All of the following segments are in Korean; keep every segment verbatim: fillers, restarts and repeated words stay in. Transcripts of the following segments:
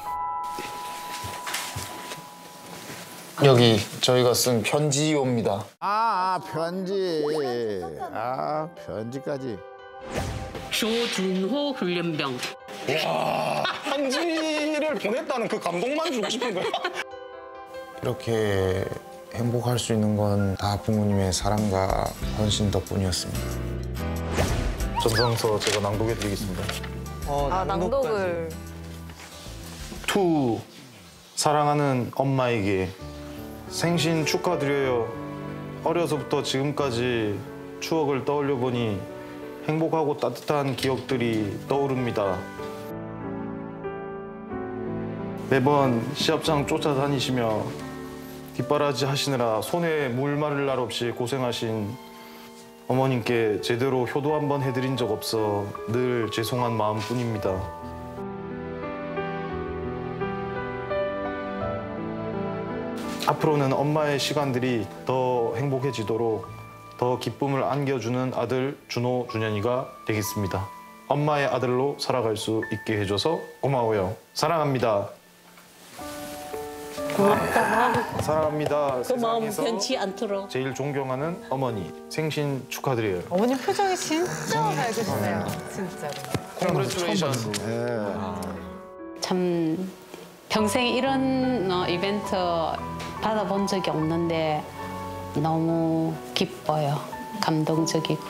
여기 저희가 쓴 편지요입니다. 아, 아 편지. 아, 편지까지. 조준호 훈련병. 와, 편지를 보냈다는 그 감동만 주고 싶은 거야. 이렇게 행복할 수 있는 건 다 부모님의 사랑과 헌신 덕분이었습니다. 전성서 제가 낭독해드리겠습니다. 어, 아, 낭독을. 투, 사랑하는 엄마에게 생신 축하드려요. 어려서부터 지금까지 추억을 떠올려 보니 행복하고 따뜻한 기억들이 떠오릅니다. 매번 시합장 쫓아다니시며 뒷바라지 하시느라 손에 물 마를 날 없이 고생하신 어머님께 제대로 효도 한번 해드린 적 없어 늘 죄송한 마음뿐입니다. 앞으로는 엄마의 시간들이 더 행복해지도록 더 기쁨을 안겨주는 아들 준호, 준현이가 되겠습니다. 엄마의 아들로 살아갈 수 있게 해줘서 고마워요. 사랑합니다. 고맙다. 사랑합니다. 그 마음 세상에서 변치 않도록. 제일 존경하는 어머니 생신 축하드려요. 어머님 표정이 진짜 밝으시네요. 진짜로. 콩그레츄레이션. 참 평생 이런 어, 이벤트 받아본 적이 없는데 너무 기뻐요. 감동적이고.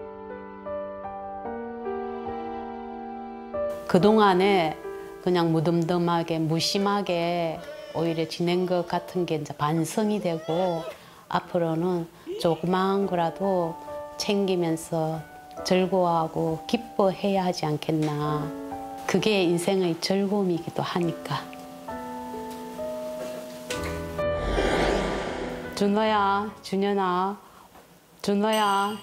그동안에 그냥 무덤덤하게 무심하게 오히려 지낸 것 같은 게 이제 반성이 되고 앞으로는 조그마한 거라도 챙기면서 즐거워하고 기뻐해야 하지 않겠나. 그게 인생의 즐거움이기도 하니까. 준호야, 준현아, 준호야,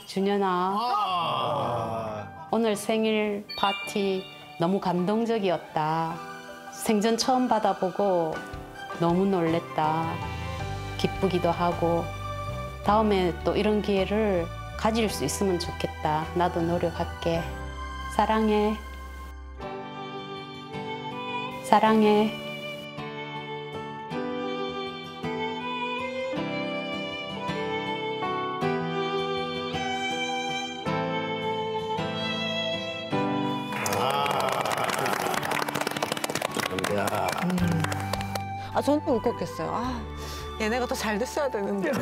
준현아. 오늘 생일 파티 너무 감동적이었다. 생전 처음 받아보고 너무 놀랬다. 기쁘기도 하고 다음에 또 이런 기회를 가질 수 있으면 좋겠다. 나도 노력할게. 사랑해. 사랑해. 아, 저는 울컥했어요. 아, 얘네가 더 잘 됐어야 되는데.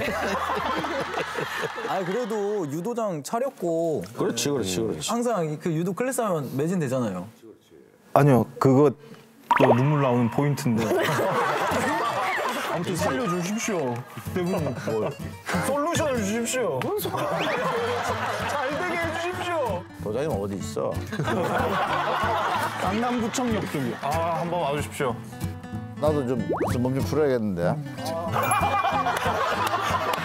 아 그래도 유도장 차렸고. 그렇지, 그렇지, 그렇지. 항상 그 유도 클래스 하면 매진되잖아요. 아니요, 그거 또 눈물 나오는 포인트인데. 아무튼 살려주십시오. 대부분 뭐 솔루션을 주십시오. 잘 되게 해주십시오. 도장님 어디 있어? 강남구청역 쪽이요. 아, 한번 와주십시오. 나도 좀 몸 좀 풀어야겠는데.